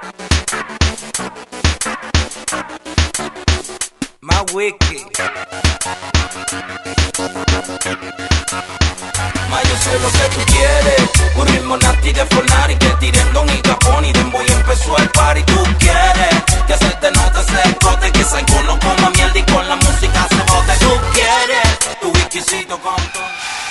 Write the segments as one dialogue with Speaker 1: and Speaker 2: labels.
Speaker 1: Más wiki. Ma yo sé lo que tú quieres, un ritmo nasty de Fornari que tiren Don y Capone y Dembow y empezó el party. Tú quieres que se te note ese escote, que Psycho no coma mierda y con la música se bote. Tú quieres tu whiskycito con todo.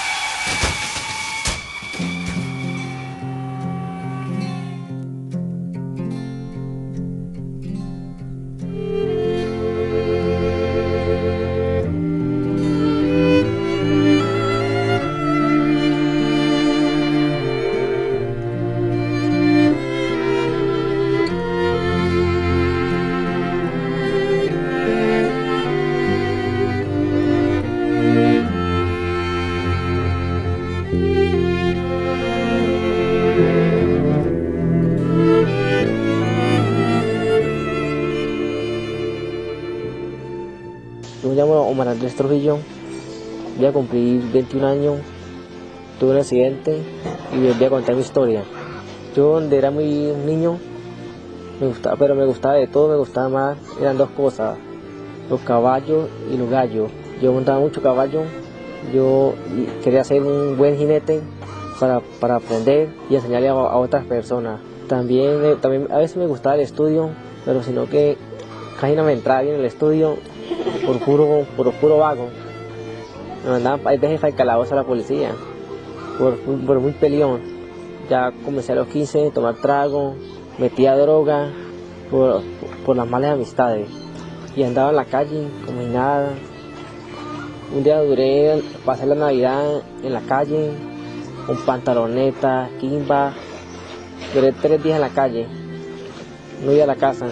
Speaker 2: Yo me llamo Omar Andrés Trujillo, voy a cumplir 21 años, tuve un accidente y les voy a contar mi historia. Yo donde era muy niño, me gustaba de todo, me gustaba más, eran dos cosas, los caballos y los gallos. Yo montaba mucho caballo, yo quería ser un buen jinete para aprender y enseñarle a otras personas. También a veces me gustaba el estudio, pero sino que casi no me entraba bien el estudio. Por puro vago. Me mandaban a veces para el calabozo a la policía, por muy peleón. Ya comencé a los 15 a tomar trago, metía droga, por las malas amistades. Y andaba en la calle como si nada. Un día pasé la Navidad en la calle, con pantaloneta, quimba. Duré 3 días en la calle, no iba a la casa.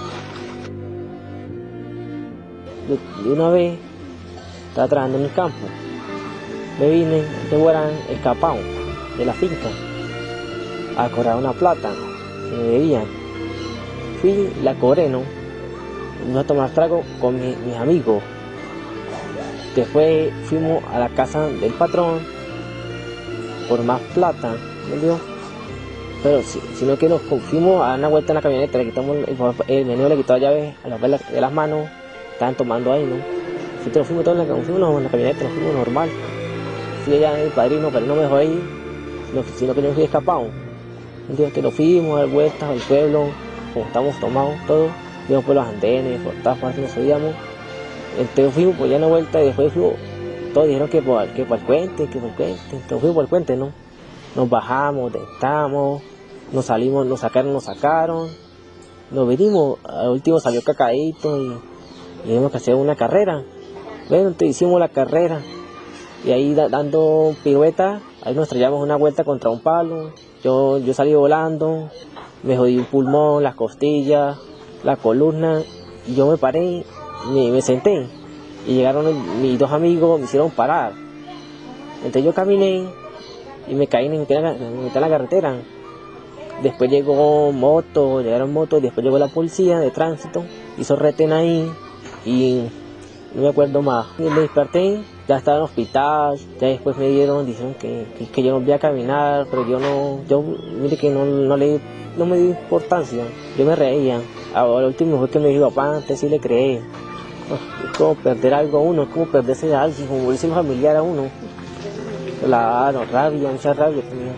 Speaker 2: De una vez estaba trabajando en el campo, me vine de Guarán escapado de la finca a cobrar una plata que me debían. Fui, la cobré, ¿no? Fuimos a tomar trago con mis amigos. Después fuimos a la casa del patrón por más plata, ¿me dio? Pero sino que nos fuimos a dar una vuelta en la camioneta, le quitamos el menú, le quitó la llave a los papel de las manos. Estaban tomando ahí, ¿no? Nosotros fuimos todos en la camioneta, nos fuimos normal. Fui allá en el padrino me dejó ahí, sino que yo me fui escapado. Entonces que nos fuimos a dar vueltas al pueblo, como estábamos tomados todos, fuimos por los andenes, por todas partes nos subíamos. Entonces fuimos por allá una vuelta y después fuimos, todos dijeron que por el puente, entonces fuimos por el puente, ¿no? Nos bajamos, tentamos, nos salimos, nos sacaron, nos venimos, al último salió Cacaíto y teníamos que hacer una carrera. Bueno, entonces hicimos la carrera y ahí dando piruetas, ahí nos estrellamos una vuelta contra un palo. Yo salí volando, me jodí un pulmón, las costillas, la columna, y yo me paré, me senté y llegaron mis dos amigos, me hicieron parar. Entonces yo caminé y me caí, me metí en la carretera. Después llegaron motos, después llegó la policía de tránsito, hizo retén ahí. Y no me acuerdo más. Y me desperté, ya estaba en el hospital, ya después dijeron que yo no volvía a caminar, pero mire que no me dio importancia, yo me reía. Ahora lo último fue que me dijo, papá, antes sí le creé. Es como perder algo a uno, es como perderse de alguien, como morirse un familiar a uno. Rabia, mucha rabia tenía.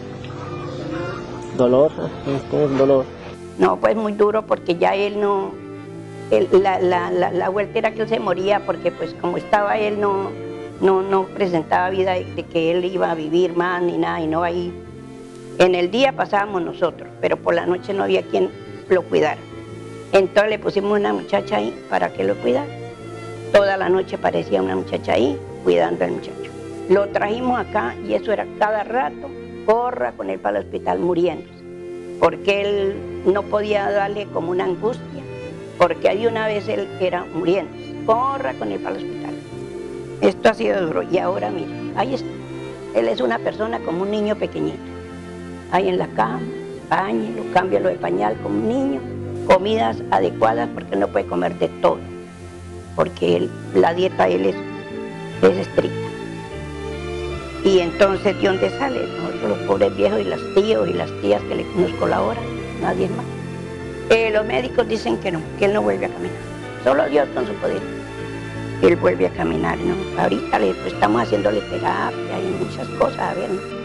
Speaker 2: Dolor, es como un dolor.
Speaker 3: No, pues muy duro porque ya él no... La vuelta era que él se moría porque pues como estaba él no presentaba vida de que él iba a vivir más ni nada, y no ahí. En el día pasábamos nosotros, pero por la noche no había quien lo cuidara. Entonces le pusimos una muchacha ahí para que lo cuidara. Toda la noche parecía una muchacha ahí cuidando al muchacho. Lo trajimos acá y eso era cada rato, corra con él para el hospital muriéndose, porque él no podía darle como una angustia. Porque ahí una vez él era muriendo, corra con él para el hospital. Esto ha sido duro y ahora mire, ahí está. Él es una persona como un niño pequeñito. Ahí en la cama, báñelo, cámbialo de pañal como un niño, comidas adecuadas porque él no puede comer de todo. Porque la dieta de él es estricta. Y entonces, ¿de dónde sale? Nosotros los pobres viejos y los tíos y las tías que nos colaboran, nadie más. Los médicos dicen que no, que él no vuelve a caminar. Solo Dios con su poder. Él vuelve a caminar, ¿no? Ahorita pues, estamos haciéndole terapia y muchas cosas, a ver, ¿no?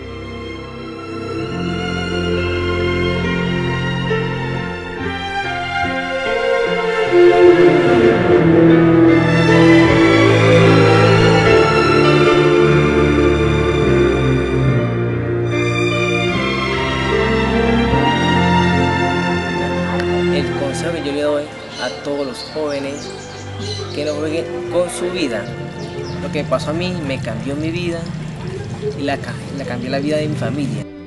Speaker 2: El consejo que yo le doy a todos los jóvenes, que no jueguen con su vida. Lo que pasó a mí me cambió mi vida y la cambió la vida de mi familia.